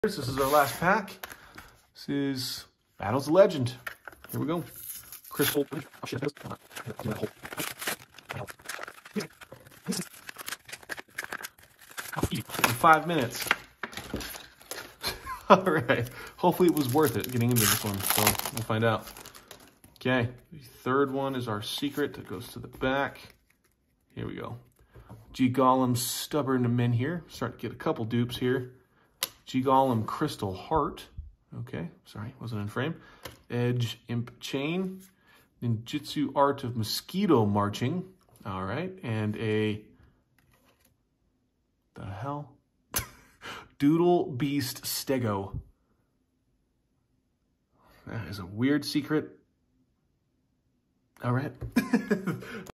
This is our last pack. This is Battles of Legend. Here we go. Crystal. 5 minutes. All right. Hopefully it was worth it getting into this one. So we'll find out. Okay. The third one is our secret that goes to the back. Here we go. G Golem Stubborn Men here. Starting to get a couple dupes here. G Golem Crystal Heart. Okay, sorry, wasn't in frame. Edge Imp Chain. Ninjutsu Art of Mosquito Marching. All right, and a... the hell? Doodle Beast Stego. That is a weird secret. All right.